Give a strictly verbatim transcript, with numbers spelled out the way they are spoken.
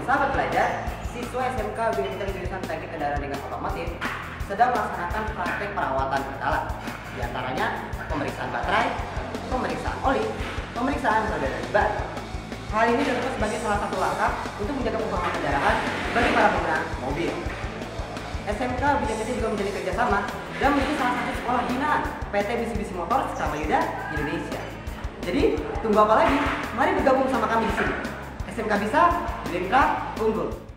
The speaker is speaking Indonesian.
sahabat pelajar, siswa S M K Bina Kita jurusan Teknik Kendaraan dengan Otomotif sedang melaksanakan praktek perawatan kereta alat. Di antaranya pemeriksaan baterai, pemeriksaan oli, pemeriksaan roda dan ban. Hal ini dilakukan sebagai salah satu langkah untuk menjaga performa kendaraan bagi para pengguna mobil. S M K Bina Kita juga menjadi kerjasama dan menjadi salah satu sekolah binaan P T Mitsubishi Motor Sekamayuda Indonesia. Jadi, tunggu apa lagi? Mari bergabung sama kami di sini. S M K bisa, Bina Kita unggul.